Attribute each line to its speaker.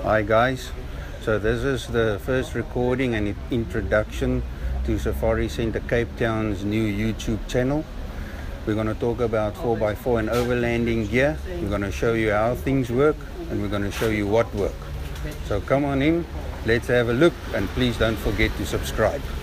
Speaker 1: Hi guys, so this is the first recording and introduction to Safari Centre Cape Town's new YouTube channel. We're going to talk about 4x4 and overlanding gear. We're going to show you how things work and we're going to show you what works. So come on in, let's have a look, and please don't forget to subscribe.